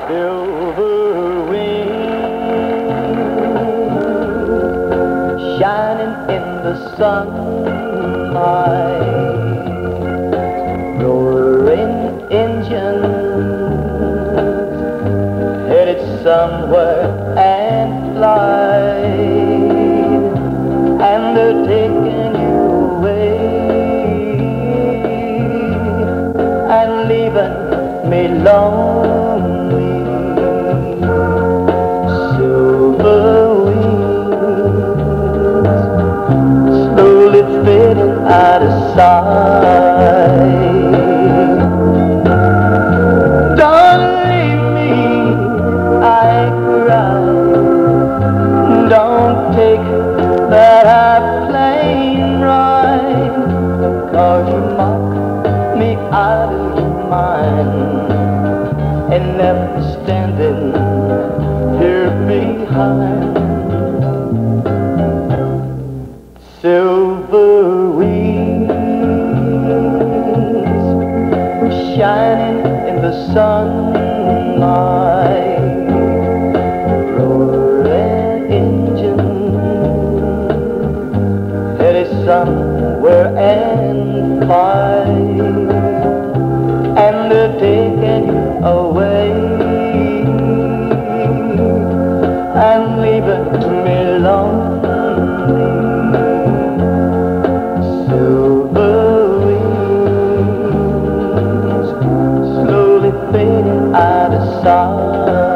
Silver wings shining in the sunlight, roaring engines headed somewhere and flight, and they're taking you away and leaving me lonely. Silver wings slowly fading out of sight. Don't leave me, I cry. Don't take that airplane ride, 'cause you mock me out of your mind and left me standing here behind. Silver wings shining in the sunlight, roaring engine headed somewhere and fight, and they're taking you away and leaving me lonely. Silver wings slowly fading out of sight.